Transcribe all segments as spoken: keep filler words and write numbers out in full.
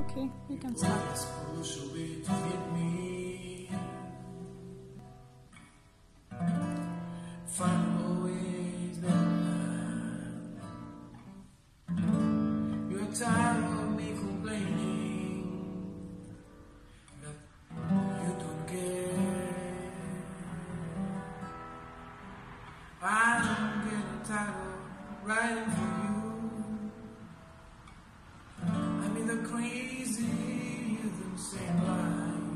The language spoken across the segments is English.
Okay, we can start. Find always been mine. You're tired of me complaining that you don't care. I don't get tired of writing for you. I mean the crazy rhythm same line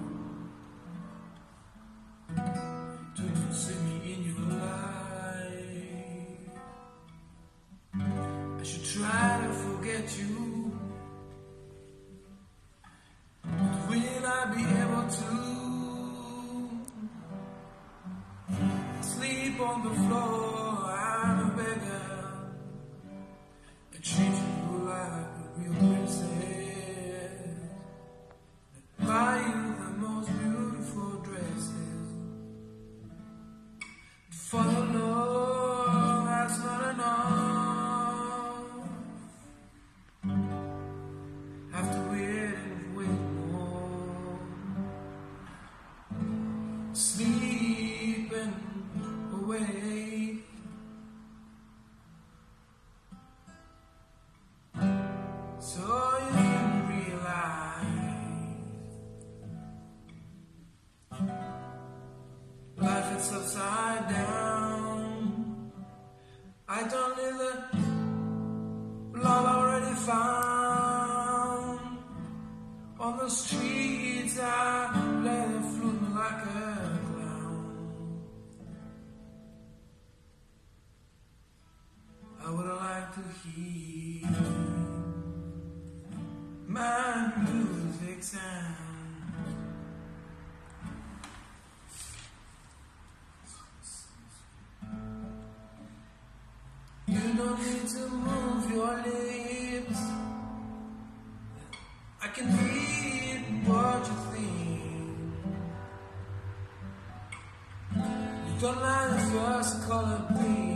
to, to see me in your life. I should try to forget you, but will I be able to sleep on the floor? I'm a beggar, I treat you like a real princess, I buy you the most beautiful dresses. For the love that's not enough, have to wait and wait more, sleep and awake. So you can realize life is upside down. I don't need the love already found. On the streets I play the flute like a clown. I would like to hear my music sound. You don't need to move your lips, I can read what you think. You don't like the first color, please.